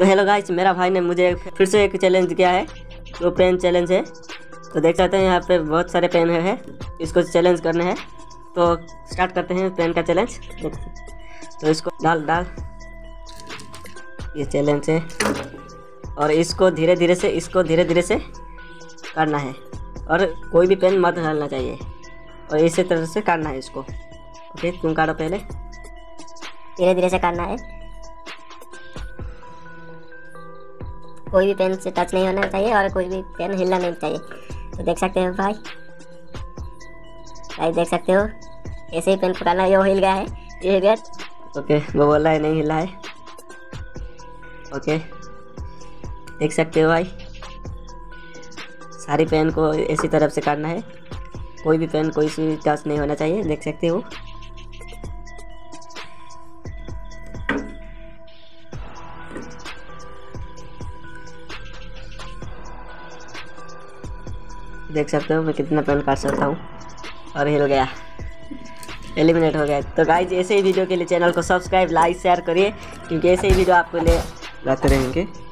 तो hello guys, मेरा भाई ने मुझे फिर से एक चैलेंज किया है, तो पेन चैलेंज है। तो देख सकते हैं यहाँ पे बहुत सारे पेन है, इसको चैलेंज करने हैं। तो स्टार्ट करते हैं पेन का चैलेंज। तो इसको डाल ये चैलेंज है, और इसको धीरे धीरे से काटना है, और कोई भी पेन मत डालना चाहिए, और इसी तरह से काटना है इसको। ओके, तुम काटो पहले। धीरे धीरे से काटना है, कोई भी पेन से टच नहीं होना चाहिए और कोई भी पेन हिलना नहीं चाहिए। तो देख सकते हो भाई देख सकते हो, ऐसे ही पेन पकड़ना है। ये हिल गया है, ये हिल गया। ओके, वो बोल रहा है नहीं हिला है। ओके, देख सकते हो भाई, सारी पेन को इसी तरफ से काटना है, कोई भी पेन कोई सी टच नहीं होना चाहिए। देख सकते हो, देख सकते हो मैं कितना पेन काट सकता हूँ, और हिल गया, एलिमिनेट हो गया। तो गाइस, ऐसे ही वीडियो के लिए चैनल को सब्सक्राइब, लाइक, शेयर करिए, क्योंकि ऐसे ही वीडियो आपको ले लाते रहेंगे।